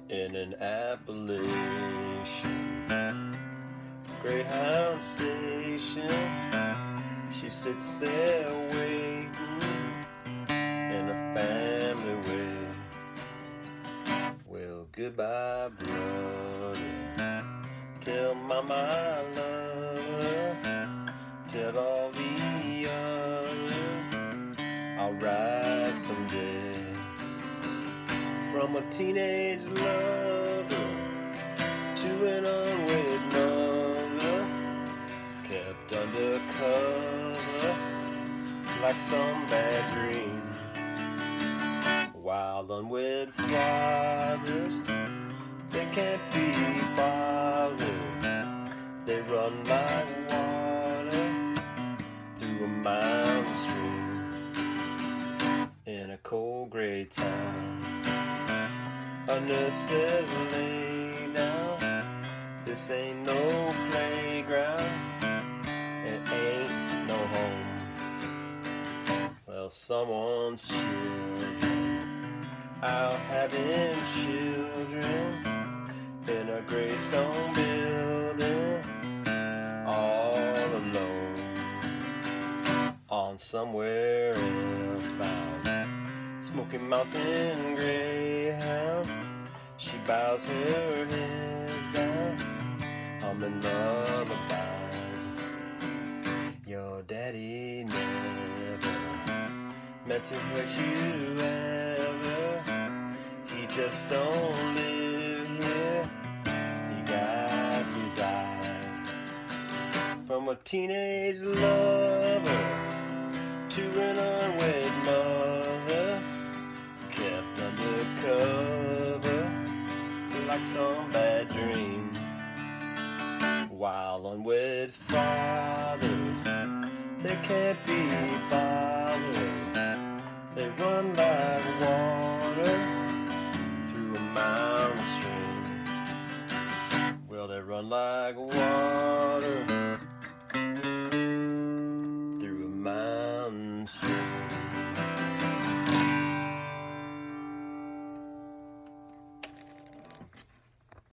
in an Appalachian Greyhound station. She sits there waiting in a family way. Well, goodbye, brother. Tell mama I love her. Tell all the others I'll ride someday. From a teenage lover to an unwed mother, kept undercover like some bad dream. While unwed fathers, they can't be bothered. They run like water through a mountain stream. In a cold gray town, a nurse says lay down. This ain't no playground, it ain't no home. Well, someone's children out having children in a gray stone building, all alone. On somewhere else bound, Smoky Mountain Greyhound, she bows her head down, humming lullabies. Your daddy never meant to hurt you ever. He just don't live here. He got his eyes. From a teenage lover to an unwed mother, kept undercover like some bad dream. While unwed fathers, they can't be bothered. They run like water through a mountain stream. Well, they run like water